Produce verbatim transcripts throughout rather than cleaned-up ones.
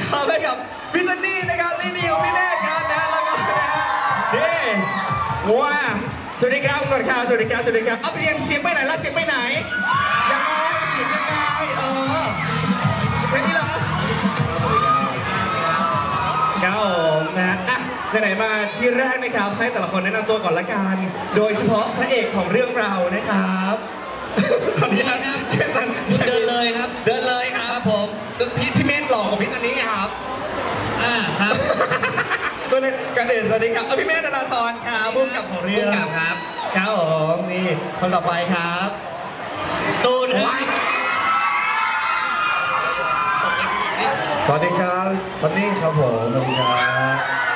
ขอไปกับพี่ซันนี่นะครับนี่นี่ของพี่แม่กันนะแล้วก็นะฮะนี่ว้าสวัสดีครับก่อนค่ะสวัสดีครับสวัสดีครับเอาเสียงเสียงไปไหนล่ะเสียงไปไหนยังไงเสียงยังไงเออแค่นี้เหรอครับผมนะอ่ะไหนๆมาที่แรกนะครับให้แต่ละคนแนะนำตัวก่อนละกันโดยเฉพาะพระเอกของเรื่องเรานะครับตอนนี้นะเดินเลยครับเดินเลยครับผมพี่พี่เมธหล่อกว่าพี่ตัวนี้ครับอ่าครับตัวนี้กันเด่นสวัสดีครับพี่เมธนราธรครับผู้กำกับของเรื่องครับครับผมนี่คนต่อไปครับตูนสวัสดีครับตอนนี้ครับผมสวัสดีครับ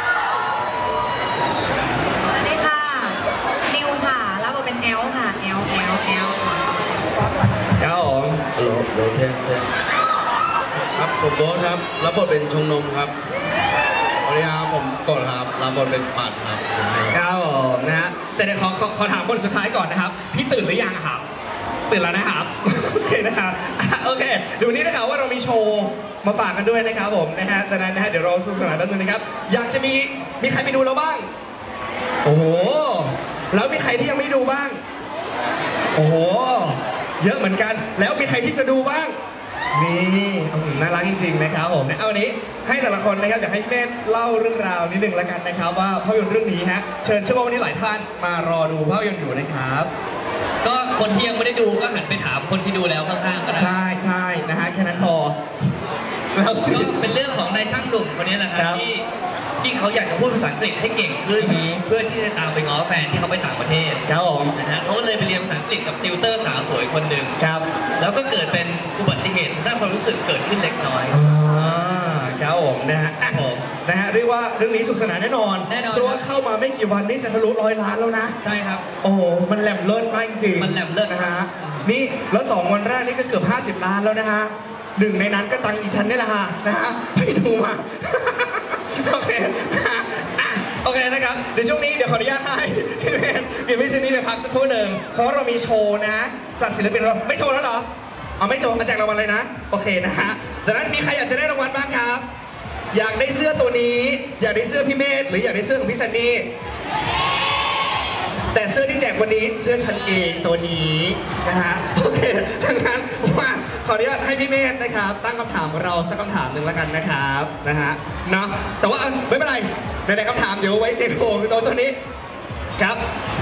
สวัสดีค่ะนิวค่ะรับบทเป็นแอลค่ะแอลแอลแอลครับผมฮัลโหลโรเทนครับผมโบ๊ทครับรับบทเป็นชงนมครับสวัสดีครับผมกดครับรับบทเป็นปัดครับครับผมนะฮะแต่เดี๋ยวขอขอถามคนสุดท้ายก่อนนะครับพี่ตื่นหรือยังครับตื่นแล้วนะครับโอเคนะครับโอเคเดี๋ยววันนี้นะครับว่าเรามีโชว์มาฝากกันด้วยนะครับผมนะฮะดังนั้นนะฮะเดี๋ยวเราสนุกสนานแป๊บนึงนะครับอยากจะมีมีใครไปดูเราบ้างโอ้โหแล้วมีใครที่ยังไม่ดูบ้างโอ้โหเยอะเหมือนกันแล้วมีใครที่จะดูบ้างนี่น่ารักจริงๆนะครับผมเอาวันนี้ให้แต่ละคนนะครับอยากให้เมธเล่าเรื่องราวนิดนึงแล้วกันนะครับว่าภาพยนตร์เรื่องนี้ฮะเชิญเชื่อว่าวันนี้หลายท่านมารอดูภาพยนตร์อยู่นะครับก็คนที่ยังไม่ได้ดูก็หันไปถามคนที่ดูแล้วข้างๆก็ได้ใช่ใช่นะฮะแค่นั้นพอก็เป็นเรื่องของนายช่างหนุ่มคนนี้แหละครับที่ที่เขาอยากจะพูดภาษาอังกฤษให้เก่งขึ้นเพื่อที่จะตามไปง้อแฟนที่เขาไปต่างประเทศครับผมนะฮะเขาก็เลยไปเรียนภาษาอังกฤษกับติวเตอร์สาวสวยคนหนึ่งครับแล้วก็เกิดเป็นอุบัติเหตุด้านความรู้สึกเกิดขึ้นเล็กน้อยครับผมนะฮะผมนะฮะเรียกว่าเรื่องนี้สุขสนานแน่นอนแน่นอนเพราะว่าเข้ามาไม่กี่วันนี้จะทะลุร้อยล้านแล้วนะใช่ครับโอ้โหมันแหลมเลิศมากจริงมันแหลมเลิศนะฮะนี่แล้วสองวันแรกนี่ก็เกือบห้าสิบล้านแล้วนะฮะหนึ่งในนั้นก็ตังอีชั้นนี่แหละฮะนะฮะไปดูมาโอเคโอเคนะครับเดี๋ยวช่วงนี้เดี๋ยวขออนุญาตให้พี่เมธกับพี่ซินนี่ไปพักสักครู่หนึ่งเพราะเรามีโชว์นะจากศิลปินเราไม่โชว์แล้วเหรอเอาไม่โชว์มาแจกรางวัลเลยนะโอเคนะฮะดังนั้นมีใครอยากจะได้รางวัลบ้างครับอยากได้เสื้อตัวนี้อยากได้เสื้อพี่เมธหรืออยากได้เสื้อของพี่ซันนี่แต่เสื้อที่แจกวันนี้เสื้อฉันเองตัวนี้นะฮะโอเคดังนั้นว่าขออนุญาตให้พี่เมธนะครับตั้งคำถามเราสักคำถามหนึ่งแล้วกันนะครับนะฮะเนาะแต่ว่าไม่เป็นไรในคำถามเดี๋ยวไว้ในโพลตัวตัวนี้ครับ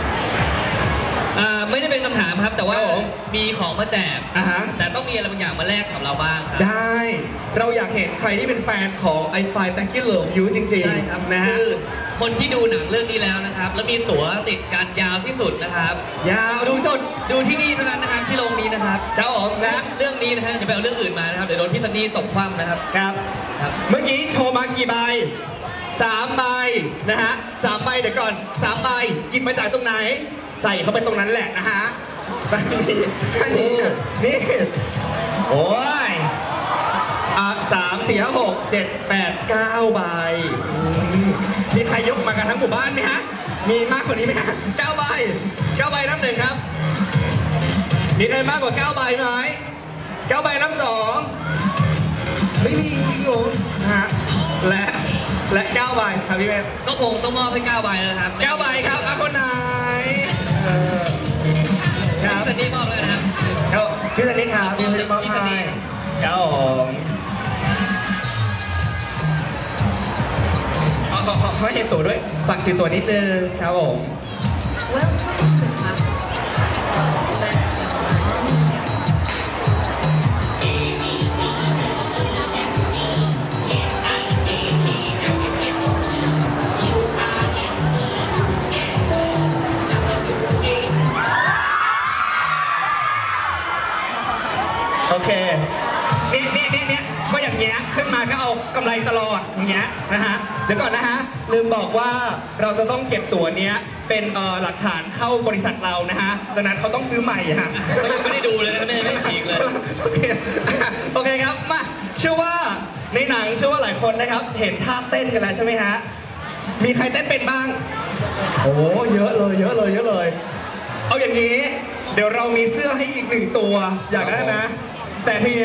ไม่ได้เป็นคำถามครับแต่ว่ามีของมาแจกแต่ต้องมีอะไรบางอย่างมาแลกกับเราบ้างครับได้เราอยากเห็นใครที่เป็นแฟนของ I Find Thank You Love You จริงๆนะฮะคนที่ดูหนังเรื่องนี้แล้วนะครับแล้วมีตั๋วติดการยาวที่สุดนะครับยาวที่สุดดูที่นี่เท่านั้นนะครับที่โรงนี้นะครับเจ้าอ๋องนะเรื่องนี้นะฮะจะไปเอาเรื่องอื่นมานะครับเดี๋ยวโดนพี่ซันนี่ตกคว่ำนะครับครับเมื่อกี้โชว์มากี่ใบสามใบนะฮะสามใบเดี๋ยวก่อนสามใบหยิบมาจากตรงไหนใส่เข้าไปตรงนั้นแหละนะฮะนี่นี่โอ้ยอ่ะสามสี่ห้าหกเจ็ดแปดเก้าใบมีใครยกมากันทั้งหมู่บ้านไหมฮะมีมากกว่านี้ไหมฮะเก้าใบเก้าใบนับหนึ่งครับมีใครมากกว่าเก้าใบไหมเก้าใบนับสองไม่มีจริงเหรอฮะและและเก้าใบครับพี่เมธก็คงต้องมอบให้เก้าใบแล้วครับเก้าใบครับอ่ะคนไหนพี่ซันนี่มอบเลยนะครับพี่ซันนี่ครับพี่ซันนี่มอบให้เก้าผมขอขอขอให้เห็นตัวด้วยฝากถือตัวนิดนึงครับผมโอเคนี่นี่นี่นี่ก็อย่างเงี้ยขึ้นมาก็เอากำไรตลอดอย่างเงี้ยนะฮะเดี๋ยวก่อนนะฮะลืมบอกว่าเราจะต้องเก็บตั๋วเนี้ยเป็นเอ่อหลักฐานเข้าบริษัทเรานะฮะดังนั้นเขาต้องซื้อใหม่ฮะเขายังไม่ได้ดูเลยนะไม่ได้ฉีกเลยโอเคโอเคครับมาเชื่อว่าในหนังเชื่อว่าหลายคนนะครับเห็นท่าเต้นกันแล้วใช่ไหมฮะมีใครเต้นเป็นบ้างโอ้เยอะเลยเยอะเลยเยอะเลยเอาอย่างนี้เดี๋ยวเรามีเสื้อให้อีกหนึ่งตัวอยากได้ไหมแต่ทีเนี้ย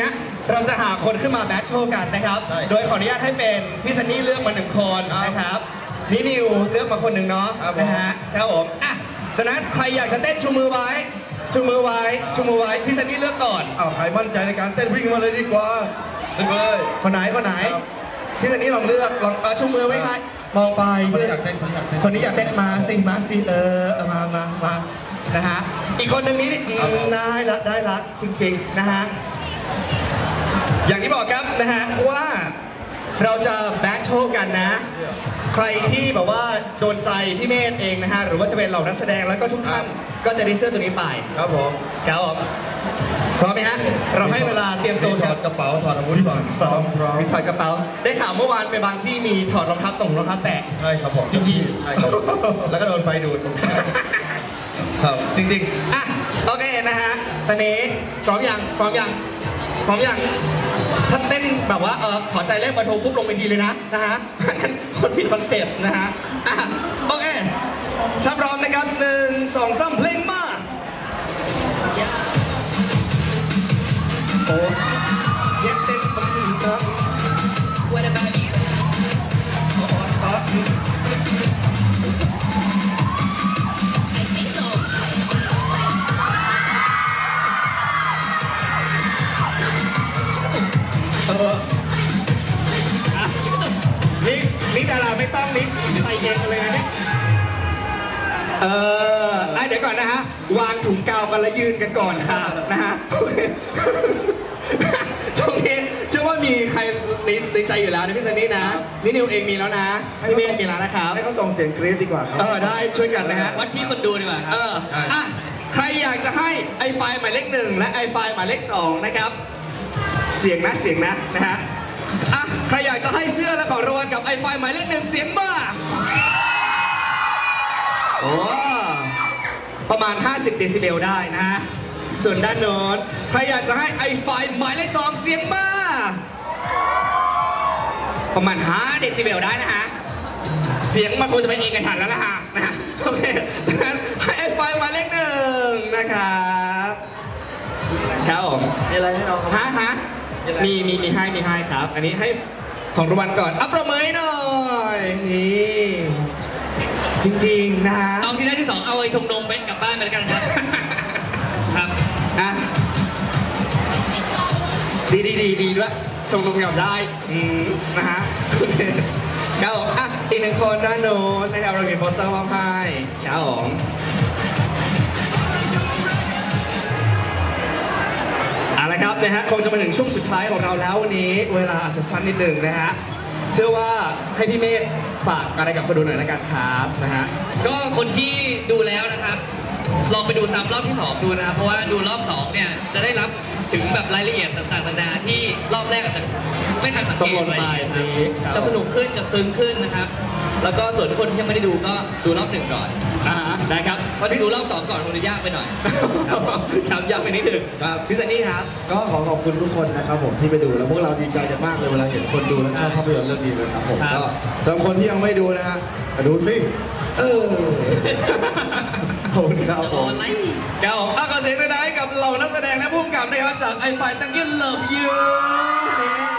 เราจะหาคนขึ้นมาแบทเทิลกันนะครับใช่โดยขออนุญาตให้เป็นพี่ซันนี่เลือกมาหนึ่งคนครับนะครับนี่นิวเลือกมาคนหนึ่งเนาะครับผมนะฮะครับผมอ่ะดังนั้นใครอยากจะเต้นชูมือไว้ชูมือไว้ชูมือไว้พี่ซันนี่เลือกก่อนเอาใครมั่นใจในการเต้นวิ่งมาเลยดีกว่าเต้นมาเลยคนไหนคนไหนครับพี่ซันนี่ลองเลือกลองเออชูมือไว้ใครมองไปคนที่อยากเต้นคนที่อยากเต้นคนนี้อยากเต้นมาสิมาสิเออเอามามามานะฮะอีกคนหนึ่งนี้นี่อืมได้ละได้ละจริงๆนะฮะอย่างที่บอกครับนะฮะว่าเราจะแบทเทิลกันนะ ใครที่แบบว่าโดนใจพี่เมธเองนะฮะหรือว่าจะเป็นเหล่านักแสดงแล้วก็ทุกท่านก็จะได้เสื้อตัวนี้ไปครับผมครับผมพร้อมไหมฮะเราให้เวลาเตรียมตัวถอดกระเป๋าถอดอาวุธก่อนพร้อมพร้อมมีถอดกระเป๋าได้ข่าวเมื่อวานไปบางที่มีถอดรองเท้าตรงรองเท้าแตะใช่ครับผมจริงๆใช่ครับแล้วก็โดนไฟดูดตรงนี้ครับจริงๆ อ่ะ โอเคนะฮะ ตอนนี้พร้อมยัง พร้อมยัง พร้อมยัง ถ้าเต้นแบบว่า เออขอใจเลขมาโทรปุ๊บลงไปทีเลยนะ นะฮะงั้นคนผิดคอนเซ็ปต์นะฮะ อ่ะ โอเคถ้าพร้อมนะครับหนึ่งสองสามเพลงมา โอ้เย็บเต้นมันถึงครับ What about you อ๋ออ๋อ I think so เอออ่ะนี่นี่ดาราไม่ต้องนี่ใส่เองกันเลยนะเนี่ย เอออ่ะเดี๋ยวก่อนนะฮะ วางถุงกาวกันแล้วยืนกันก่อนค่ะนะฮะ ตรงนี้เชื่อว่ามีใครในใจอยู่แล้วนะพี่ซันนี่นะ นี่นิวเองมีแล้วนะ พี่เมย์มีแล้วนะครับให้เขาส่งเสียงกรี๊ดดีกว่าครัเออได้ช่วยกันนะฮะวัดที่คนดูดีกว่าครัเอบ ออ่ะใครอยากจะให้ไอไฟหมายเลขหนึ่งและไอไฟหมายเลขสองนะครับ เสียงนะเสียงนะนะฮะ อ่ะใครอยากจะให้เสื้อและของรางวัลกับไอไฟหมายเลขหนึ่งเสียงมาโอ้ประมาณ ห้าสิบ เดซิเบลได้นะฮะ ส่วนด้านโน้นใครอยากจะให้ไอไฟหมายเลขสองเสียงมา ประมาณ ห้า เดซิเบลได้นะฮะ เสียงมันคงจะเป็นเอกฉันท์แล้วล่ะฮะนะฮะโอเคดังนั้นให้ไอไฟหมายเลขหนึ่งนะครับครับผมมีอะไรให้น้องครับฮะฮะมีมีมีให้มีให้ครับ อันนี้ให้ของรางวัลก่อนอัปประเมยหน่อยนี่จริงๆนะฮะเอาที่ได้ที่สองเอาไอ้ชงนมไปกลับบ้านไปแล้วกันครับ ครับอ่ะดีดีดีดีด้วยส่งลงกับได้อืมนะฮะโอเคครับผมอ่ะอีกหนึ่งคนด้านโน้นนะครับเรามีโปสเตอร์มอบให้ครับผมเอาละครับนะฮะคงจะมาถึงช่วงสุดท้ายของเราแล้ววันนี้เวลาอาจจะสั้นนิดหนึ่งนะฮะเชื่อว่าให้พี่เมธฝากอะไรกับคนดูหน่อยละกันครับนะฮะก็คนที่ดูแล้วนะครับ ลองไปดูซ้ำรอบที่สองดูนะครับ เพราะว่าดูรอบสองเนี่ยจะได้รับถึงแบบรายละเอียดต่างๆนานาที่รอบแรกอาจจะไม่ทันสังเกตต้องลงอะไรไปอย่างเงี้ยนี้คครัรับบจะสนุกขึ้นจะซึ้งขึ้นนะครับ แล้วก็ส่วนคนที่ยังไม่ได้ดูก็ดูรอบหนึ่งก่อนอ่าได้ครับเพราะที่ดูรอบสองก่อนคงจะยากไปหน่อยครับครับยากไปนิดหนึ่งครับพี่ซันนี่ครับก็ขอขอบคุณทุกคนนะครับผมที่ไปดูแล้วพวกเราดีใจกันมากเลยเวลาเห็นคนดูและชอบภาพยนตร์เรื่องนี้นะครับผมครับก็สำหรับคนที่ยังไม่ดูนะฮะมาดูสิเออขอบคุณครับผมเก่าอ่ะขอเสียงด้วยนะให้กับเหล่านักแสดงและผู้กำกับนะครับจากไอไฟตั้งยี่ Love You นี่